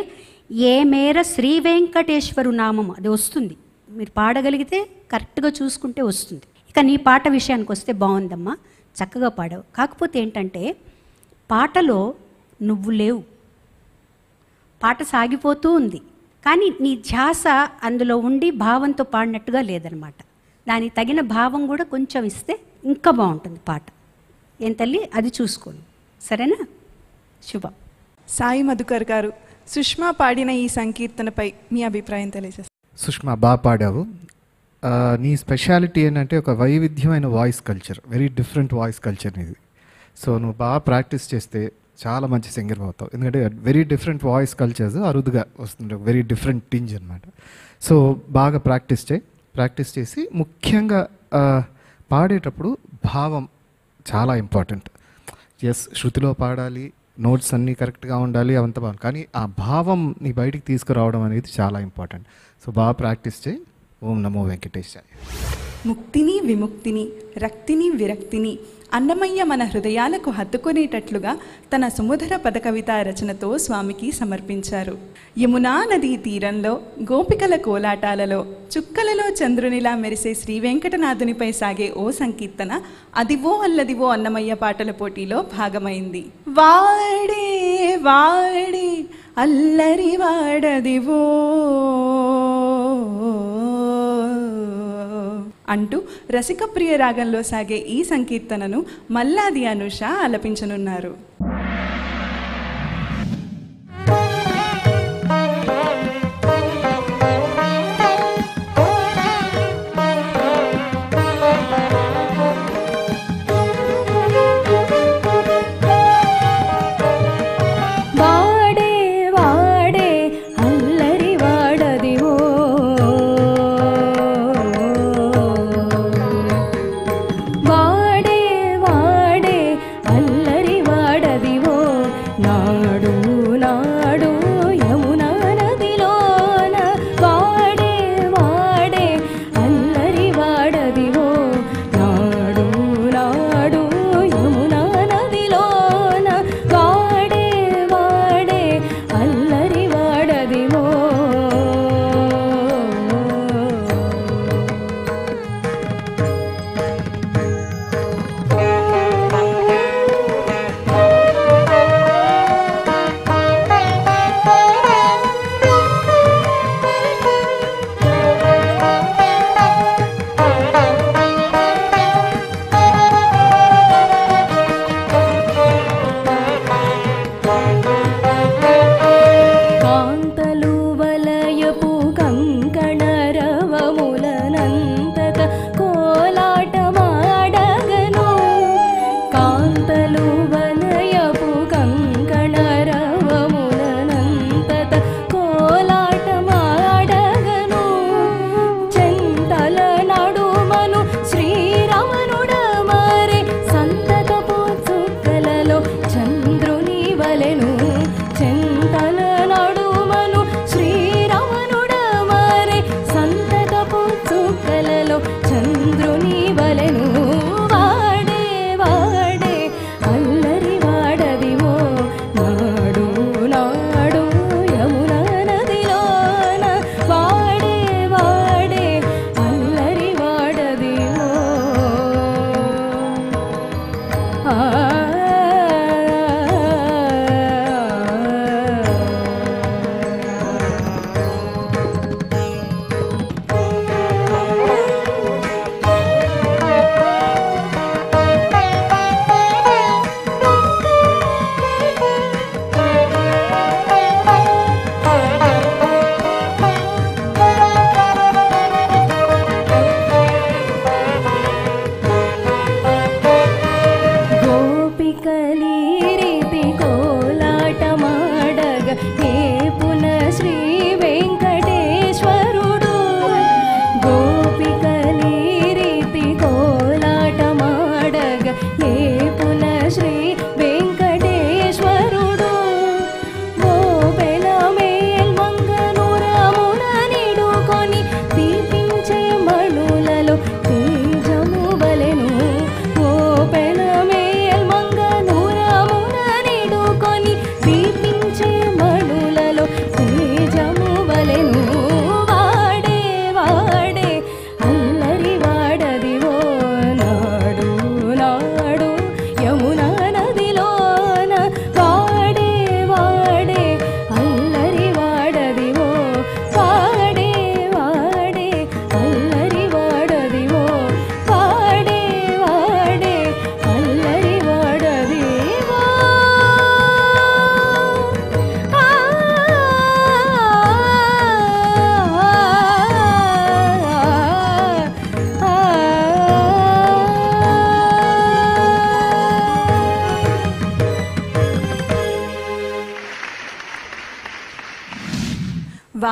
ఏ మేర శ్రీ వెంకటేశ్వరు నామం అది వస్తుంది. మీరు పాడగలిగితే కరెక్ట్గా చూసుకుంటే వస్తుంది. ఇక నీ పాట విషయానికి వస్తే బాగుందమ్మా, చక్కగా పాడావు. కాకపోతే ఏంటంటే పాటలో నువ్వు లేవు, పాట సాగిపోతూ ఉంది కానీ నీ ధ్యాస అందులో ఉండి భావంతో పాడినట్టుగా లేదనమాట. దానికి తగిన భావం కూడా కొంచెం ఇస్తే ఇంకా బాగుంటుంది పాట. ఏం తల్లి, అది చూసుకోండి, సరేనా? శుభం. సాయి మధుకర్ గారు, సుష్మా పాడిన ఈ సంకీర్తనపై మీ అభిప్రాయం తెలియజేస్తారు. సుష్మా బాగా పాడావు. ఆ, నీ స్పెషాలిటీ ఏంటంటే ఒక వైవిధ్యమైన voice culture, very different voice culture ఇది. సో నువ్వు బాగా ప్రాక్టీస్ చేస్తే చాలా మంచి సింగర్ అవుతావు. ఎందుకంటే వెరీ డిఫరెంట్ వాయిస్ కల్చర్స్ అరుదుగా వస్తుంది, వెరీ డిఫరెంట్ టింజ్ అనమాట. సో బాగా ప్రాక్టీస్ చేయి. ప్రాక్టీస్ చేసి ముఖ్యంగా పాడేటప్పుడు భావం చాలా ఇంపార్టెంట్. ఎస్, శృతిలో పాడాలి, నోట్స్ అన్నీ కరెక్ట్గా ఉండాలి, అవంతా బాగుంది, కానీ ఆ భావం నీ బయటికి తీసుకురావడం అనేది చాలా ఇంపార్టెంట్. సో బాగా ప్రాక్టీస్ చేయి. ఓం నమో వెంకటేశాయ. ముక్తిని విముక్తిని రక్తిని విరక్తిని అన్నమయ్య మన హృదయాలకు హత్తుకునేటట్లుగా తన సుమధుర పదకవితా రచనతో స్వామికి సమర్పించారు. యమునా నదీ తీరంలో గోపికల కోలాటాలలో చుక్కలలో చంద్రునిలా మెరిసే శ్రీ వెంకటనాథునిపై సాగే ఓ సంకీర్తన అదివో అల్లదివో అన్నమయ్య పాటల పోటీలో భాగమైంది. వాడే వాడే అల్లరి వాడదివో అంటూ రసికప్రియ రాగంలో సాగే ఈ సంకీర్తనను మల్లాది అనుష ఆలపించనున్నారు. వాడే వాడే అల్లరి వాడది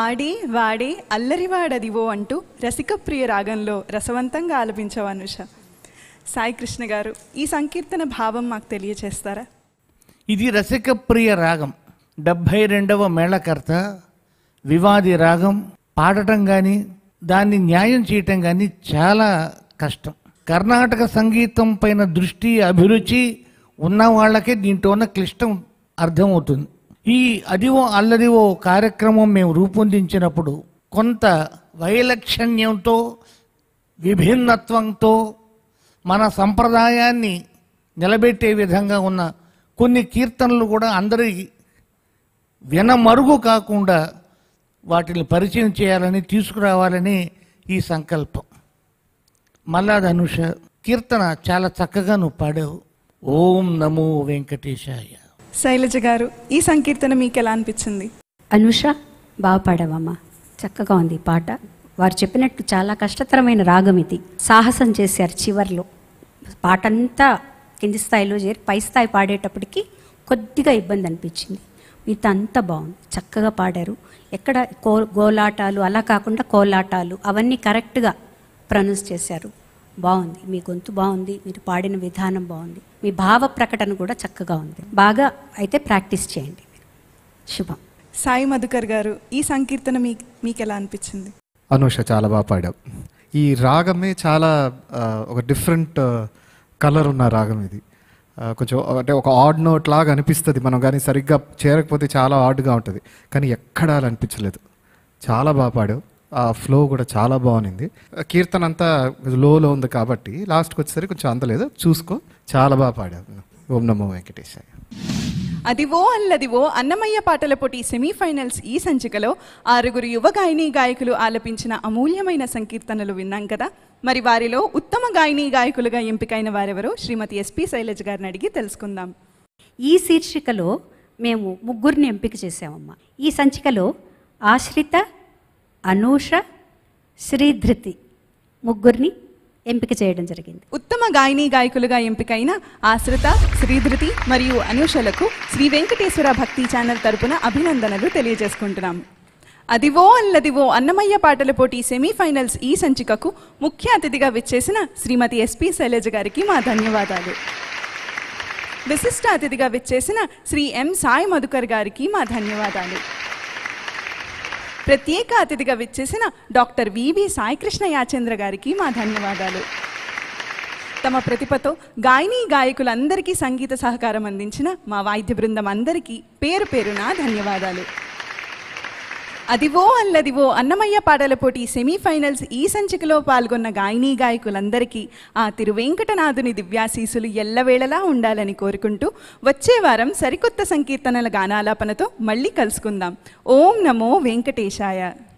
ఆడి వాడే అల్లరివాడదివో అంటూ రసికప్రియ రాగంలో రసవంతంగా ఆలపించావు అనుష. సాయి కృష్ణ గారు, ఈ సంకీర్తన భావం మాకు తెలియచేస్తారా? ఇది రసికప్రియ రాగం, డెబ్భై రెండవ మేళకర్త, వివాది రాగం. పాడటం కానీ దాన్ని న్యాయం చేయటం కానీ చాలా కష్టం. కర్ణాటక సంగీతం పైన దృష్టి, అభిరుచి ఉన్న వాళ్ళకే దీంట్లో ఉన్న క్లిష్టం అర్థమవుతుంది. ఈ అదివో అల్లదివో కార్యక్రమం మేము రూపొందించినప్పుడు కొంత వైలక్షణ్యంతో, విభిన్నత్వంతో, మన సంప్రదాయాన్ని నిలబెట్టే విధంగా ఉన్న కొన్ని కీర్తనలు కూడా అందరి వినమరుగు కాకుండా వాటిని పరిచయం చేయాలని, తీసుకురావాలని ఈ సంకల్పం. మల్లాది అనుష, కీర్తన చాలా చక్కగా నువ్వు పాడావు. ఓం నమో వెంకటేశాయ. శైలజ గారు, ఈ సంకీర్తన మీకు ఎలా అనిపించింది? అనుష, బాగా పాడావమ్మా, చక్కగా ఉంది ఈ పాట. వారు చెప్పినట్టు చాలా కష్టతరమైన రాగం ఇది. సాహసం చేశారు చివర్లో. పాట అంతా కింది స్థాయిలో చేరి పై స్థాయి పాడేటప్పటికి కొద్దిగా ఇబ్బంది అనిపించింది. మిగతా అంతా బాగుంది, చక్కగా పాడారు. ఎక్కడ కో గోలాటాలు అలా కాకుండా కోలాటాలు అవన్నీ కరెక్ట్గా ప్రొనౌన్స్ చేశారు. బాగుంది, మీ గొంతు బాగుంది, మీరు పాడిన విధానం బాగుంది, మీ భావ ప్రకటన కూడా చక్కగా ఉంది. బాగా అయితే ప్రాక్టీస్ చేయండి. శుభం. సాయి మధుకర్ గారు, ఈ సంకీర్తన మీ మీకు ఎలా అనిపించింది? అనూష, చాలా బాగా పాడావు. ఈ రాగమే చాలా ఆ, ఒక డిఫరెంట్ కలర్ ఉన్న రాగం ఇది. ఆ, కొంచెం అంటే ఒక ఆడ్ నోట్ లాగా అనిపిస్తుంది మనం, కానీ సరిగ్గా చేరకపోతే చాలా ఆడ్గా ఉంటుంది. కానీ ఎక్కడా అలా అనిపించలేదు. చాలా బాగా పాడావు. ఆ ఫ్లో కూడా చాలా బాగుంది. కీర్తన అంతా లోలో ఉంది కాబట్టి లాస్ట్కి వచ్చేసరికి కొంచెం అందలేదు. చూసుకో, చాలా బాగా పాడావు. ఓం నమో వెంకటేశాయ. అదివో అల్లదివో అన్నమయ్య పాటల పోటీ సెమీఫైనల్స్ ఈ సంచికలో ఆరుగురు యువ గాయని గాయకులు ఆలపించిన అమూల్యమైన సంకీర్తనలు విన్నాం కదా. మరి వారిలో ఉత్తమ గాయని గాయకులుగా ఎంపికైన వారెవరో శ్రీమతి ఎస్పి శైలజ గారిని అడిగి తెలుసుకుందాం. ఈ శీర్షికలో మేము ముగ్గురిని ఎంపిక చేసామమ్మా. ఈ సంచికలో ఆశ్రిత, అనూష, శ్రీధృతి ముగ్గురిని ఎంపిక చేయడం జరిగింది. ఉత్తమ గాయని గాయకులుగా ఎంపికైన ఆశ్రిత, శ్రీధృతి మరియు అనూషలకు శ్రీ వెంకటేశ్వర భక్తి ఛానల్ తరపున అభినందనలు తెలియజేసుకుంటున్నాం. అదివో అల్లదివో అన్నమయ్య పాటల పోటీ సెమీఫైనల్స్ ఈ సంచికకు ముఖ్య అతిథిగా విచ్చేసిన శ్రీమతి ఎస్పి శైలజ గారికి మా ధన్యవాదాలు. విశిష్ట అతిథిగా విచ్చేసిన శ్రీ ఎం సాయి మధుకర్ గారికి మా ధన్యవాదాలు. ప్రత్యేక అతిథిగా విచ్చేసిన డాక్టర్ విబి సాయికృష్ణ యాచంద్ర గారికి మా ధన్యవాదాలు. తమ ప్రతిభతో గాయని గాయకులందరికీ సంగీత సహకారం అందించిన మా వాయిద్య బృందం అందరికీ పేరు పేరున ధన్యవాదాలు. అదివో అల్లదివో అన్నమయ్య పాటల పోటీ సెమీఫైనల్స్ ఈ సంచికలో పాల్గొన్న గాయని గాయకులందరికీ ఆ తిరువెంకటనాథుని దివ్యాశీసులు ఎల్లవేళలా ఉండాలని కోరుకుంటూ వచ్చే వారం సరికొత్త సంకీర్తనల గానాలాపనతో మళ్ళీ కలుసుకుందాం. ఓం నమో వెంకటేశాయ.